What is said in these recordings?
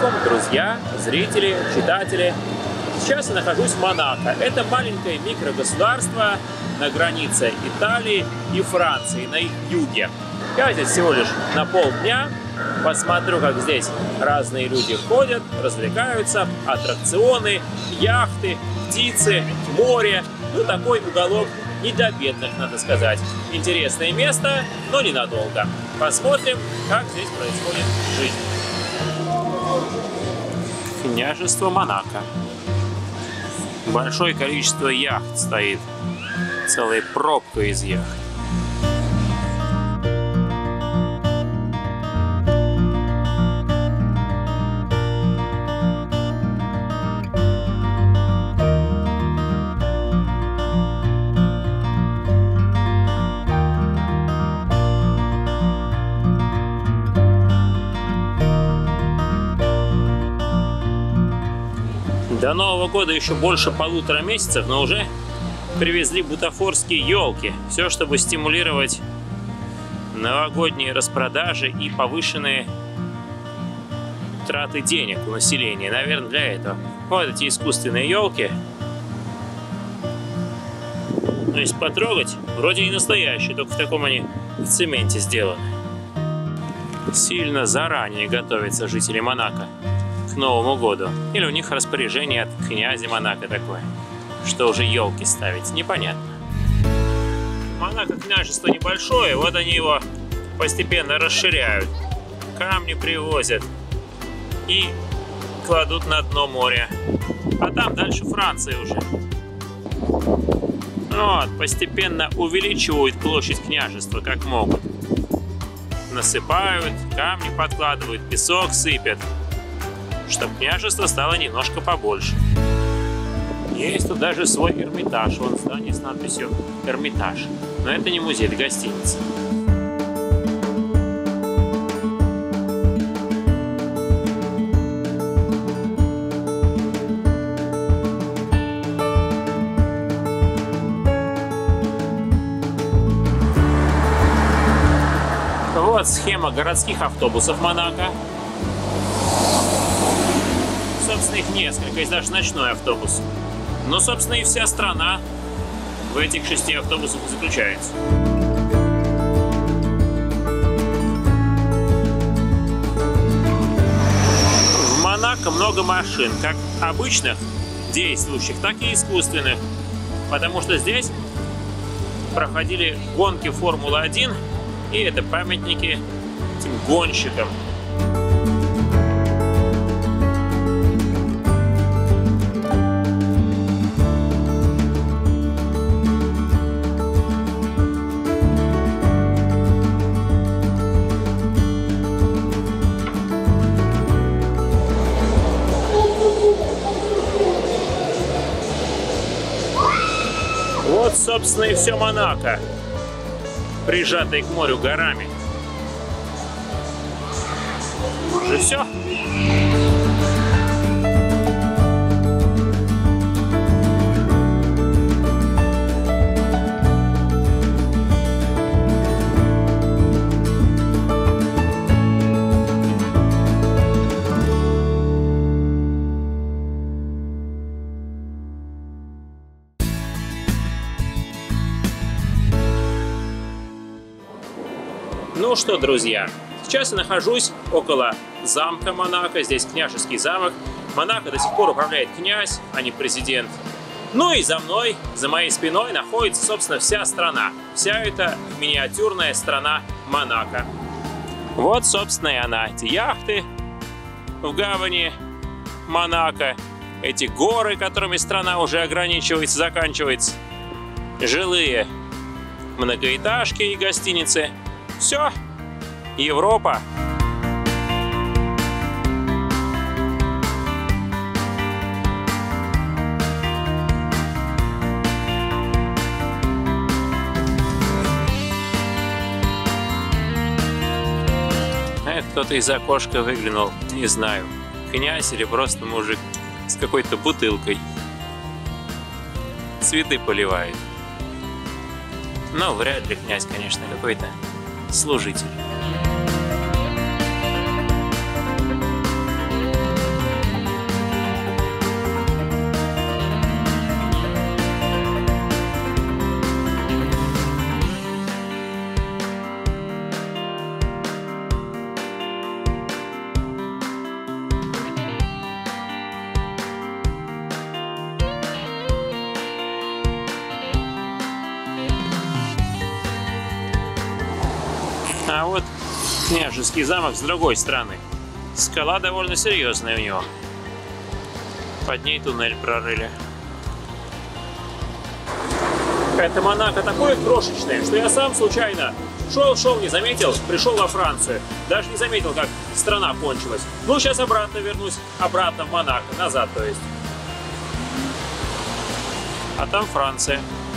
алейкум, друзья, зрители, читатели. Сейчас я нахожусь в Монако. Это маленькое микрогосударство на границе Италии и Франции, на их юге. Я здесь всего лишь на полдня. Посмотрю, как здесь разные люди ходят, развлекаются, аттракционы, яхты, птицы, море. Ну, такой уголок не для бедных, надо сказать. Интересное место, но ненадолго. Посмотрим, как здесь происходит жизнь. Княжество Монако. Большое количество яхт стоит. Целая пробка из яхт. До Нового года еще больше 1,5 месяцев, но уже привезли бутафорские елки. Все, чтобы стимулировать новогодние распродажи и повышенные траты денег у населения. Наверное, для этого. Вот эти искусственные елки. Но если потрогать, вроде и настоящие, только в таком они в цементе сделаны. Сильно заранее готовятся жители Монако к Новому году. Или у них распоряжение от князя Монако такое, что уже елки ставить, непонятно. Монако княжество небольшое, вот они его постепенно расширяют. Камни привозят и кладут на дно моря. А там дальше Франция уже. Вот, постепенно увеличивают площадь княжества, как могут. Насыпают, камни подкладывают, песок сыпят, чтобы княжество стало немножко побольше. Есть тут даже свой Эрмитаж. Вон здание с надписью Эрмитаж. Но это не музей, это гостиница. Вот схема городских автобусов Монако. Собственно, их несколько, есть даже ночной автобус. Но, собственно, и вся страна в этих 6 автобусах заключается. В Монако много машин, как обычных, действующих, так и искусственных. Потому что здесь проходили гонки Формулы-1, и это памятники этим гонщикам. Вот, собственно, и все Монако, прижатое к морю горами. Уже все. Ну что, друзья, сейчас я нахожусь около замка Монако. Здесь княжеский замок. Монако до сих пор управляет князь, а не президент. Ну и за мной, за моей спиной находится, собственно, вся страна. Вся эта миниатюрная страна Монако. Вот, собственно, и она. Эти яхты в гавани Монако. Эти горы, которыми страна уже ограничивается, заканчивается. Жилые многоэтажки и гостиницы. Все, Европа. Это кто-то из окошка выглянул, не знаю, князь или просто мужик с какой-то бутылкой. Цветы поливает. Но вряд ли князь, конечно, какой-то служитель. Княжеский замок с другой стороны. Скала довольно серьезная у него. Под ней туннель прорыли. Это Монако такое крошечное, что я сам случайно шел, не заметил, пришел во Францию. Даже не заметил, как страна кончилась. Ну, сейчас обратно вернусь, обратно в Монако, назад, то есть. А там Франция.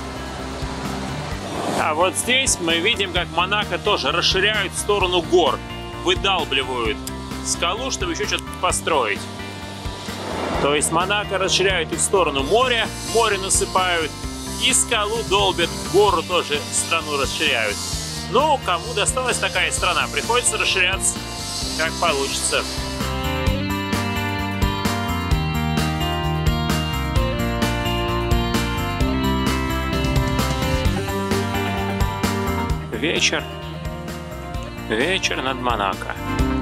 А вот здесь мы видим, как Монако тоже расширяют в сторону гор. Выдалбливают скалу, чтобы еще что-то построить. То есть Монако расширяют и в сторону моря, море насыпают, и скалу долбят, гору тоже страну расширяют. Ну, кому досталась такая страна, приходится расширяться, как получится. Вечер. Вечер над Монако.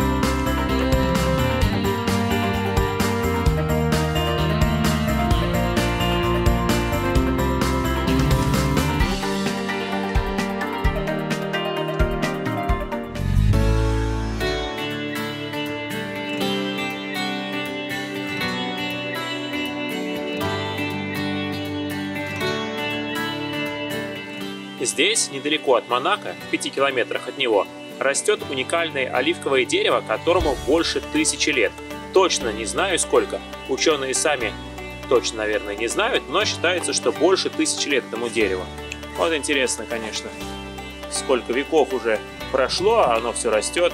Здесь, недалеко от Монако, в 5 километрах от него, растет уникальное оливковое дерево, которому больше 1000 лет. Точно не знаю сколько. Ученые сами точно, наверное, не знают, но считается, что больше 1000 лет этому дереву. Вот интересно, конечно, сколько веков уже прошло, а оно все растет.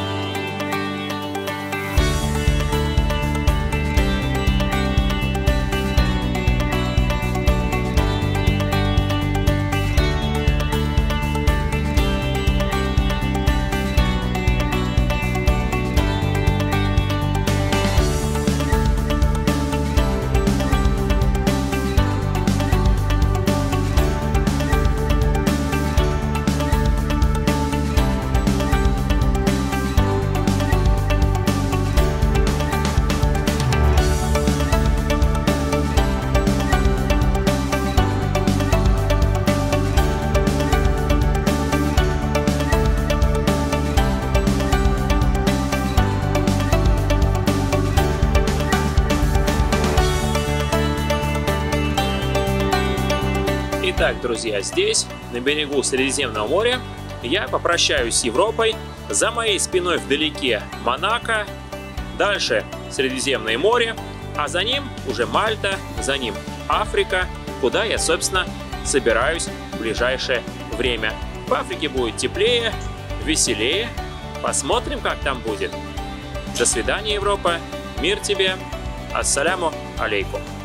Итак, друзья, здесь, на берегу Средиземного моря, я попрощаюсь с Европой. За моей спиной вдалеке Монако, дальше Средиземное море, а за ним уже Мальта, за ним Африка, куда я, собственно, собираюсь в ближайшее время. В Африке будет теплее, веселее. Посмотрим, как там будет. До свидания, Европа. Мир тебе. Ассаляму алейкум.